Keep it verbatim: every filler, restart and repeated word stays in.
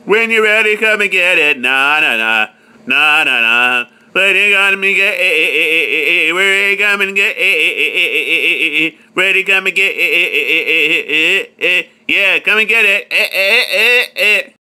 When you're ready, come and get it. Na na na, na na na. Ready, come and get it. Ready, come and get it. Ready, come and get it. Yeah, come and get it.